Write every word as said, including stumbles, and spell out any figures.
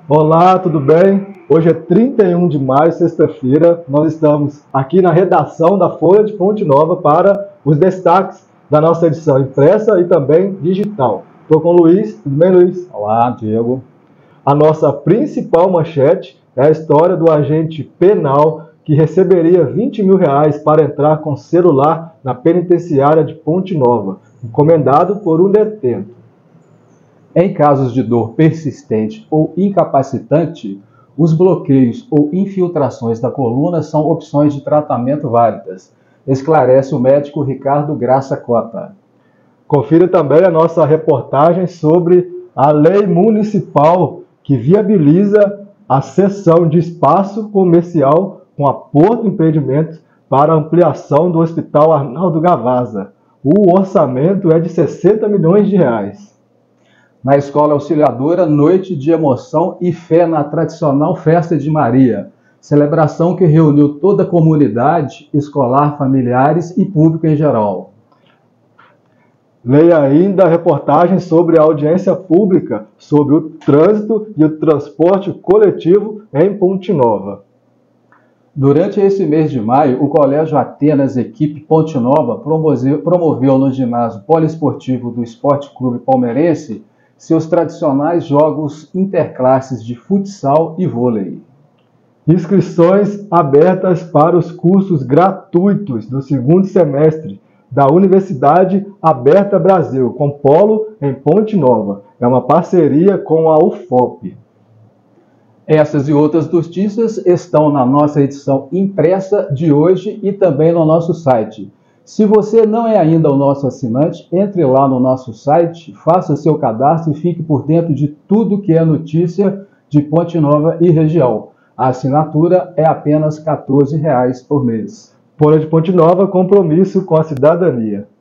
Olá, tudo bem? Hoje é trinta e um de maio, sexta-feira. Nós estamos aqui na redação da Folha de Ponte Nova para os destaques da nossa edição impressa e também digital. Estou com o Luiz. Tudo bem, Luiz? Olá, Diego. A nossa principal manchete é a história do agente penal que receberia vinte mil reais para entrar com celular na penitenciária de Ponte Nova, encomendado por um detento. Em casos de dor persistente ou incapacitante, os bloqueios ou infiltrações da coluna são opções de tratamento válidas, esclarece o médico Ricardo Graça Cota. Confira também a nossa reportagem sobre a lei municipal que viabiliza a cessão de espaço comercial com aporto de empreendimentos para ampliação do Hospital Arnaldo Gavazza. O orçamento é de sessenta milhões de reais. Na Escola Auxiliadora, noite de emoção e fé na tradicional Festa de Maria, celebração que reuniu toda a comunidade escolar, familiares e público em geral. Leia ainda a reportagem sobre a audiência pública sobre o trânsito e o transporte coletivo em Ponte Nova. Durante esse mês de maio, o Colégio Atenas, equipe Ponte Nova, promoveu no ginásio poliesportivo do Esporte Clube Palmeirense seus tradicionais jogos interclasses de futsal e vôlei. Inscrições abertas para os cursos gratuitos do segundo semestre da Universidade Aberta Brasil, com polo em Ponte Nova. É uma parceria com a U F O P. Essas e outras notícias estão na nossa edição impressa de hoje e também no nosso site. Se você não é ainda o nosso assinante, entre lá no nosso site, faça seu cadastro e fique por dentro de tudo que é notícia de Ponte Nova e região. A assinatura é apenas quatorze reais por mês. Folha de Ponte Nova, compromisso com a cidadania.